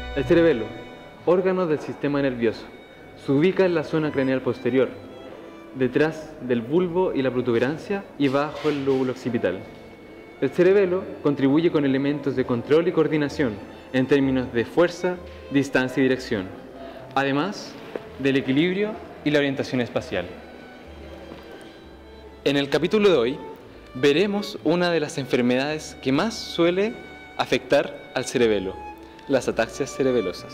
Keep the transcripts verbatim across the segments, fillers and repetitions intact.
El cerebelo, órgano del sistema nervioso, se ubica en la zona craneal posterior, detrás del bulbo y la protuberancia y bajo el lóbulo occipital. El cerebelo contribuye con elementos de control y coordinación en términos de fuerza, distancia y dirección, además del equilibrio y la orientación espacial. En el capítulo de hoy veremos una de las enfermedades que más suele afectar al cerebelo, las ataxias cerebelosas.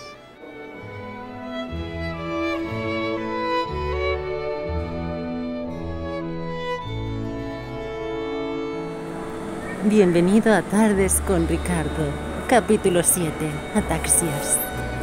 Bienvenido a Tardes con Ricardo, capítulo siete, Ataxias.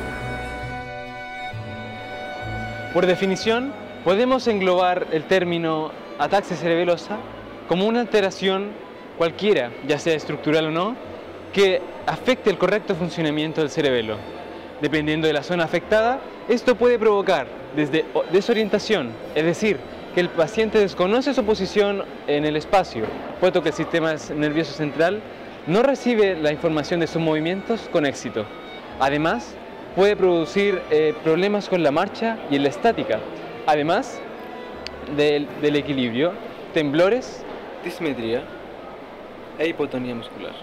Por definición, podemos englobar el término ataxia cerebelosa como una alteración cualquiera, ya sea estructural o no, que afecte el correcto funcionamiento del cerebelo. Dependiendo de la zona afectada, esto puede provocar desde desorientación, es decir, que el paciente desconoce su posición en el espacio, puesto que el sistema nervioso central no recibe la información de sus movimientos con éxito. Además, puede producir eh, problemas con la marcha y en la estática, además del, del equilibrio, temblores, dismetría e hipotonía muscular.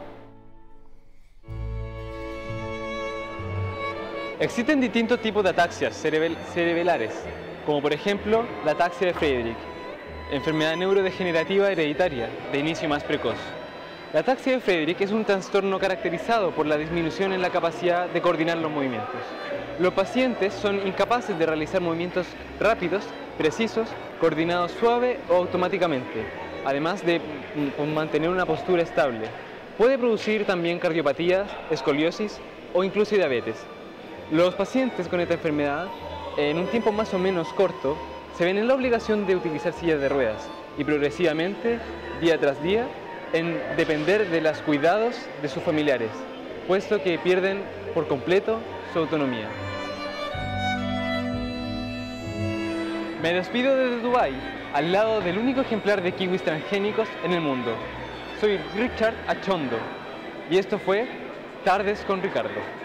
Existen distintos tipos de ataxias cerebel cerebelares, como por ejemplo la ataxia de Friedreich, enfermedad neurodegenerativa hereditaria de inicio más precoz. La ataxia de Friedreich es un trastorno caracterizado por la disminución en la capacidad de coordinar los movimientos. Los pacientes son incapaces de realizar movimientos rápidos, precisos, coordinados suave o automáticamente, además de mantener una postura estable. Puede producir también cardiopatías, escoliosis o incluso diabetes. Los pacientes con esta enfermedad, en un tiempo más o menos corto, se ven en la obligación de utilizar sillas de ruedas y progresivamente, día tras día, en depender de los cuidados de sus familiares, puesto que pierden por completo su autonomía. Me despido desde Dubái, al lado del único ejemplar de kiwis transgénicos en el mundo. Soy Richard Achondo y esto fue Tardes con Ricardo.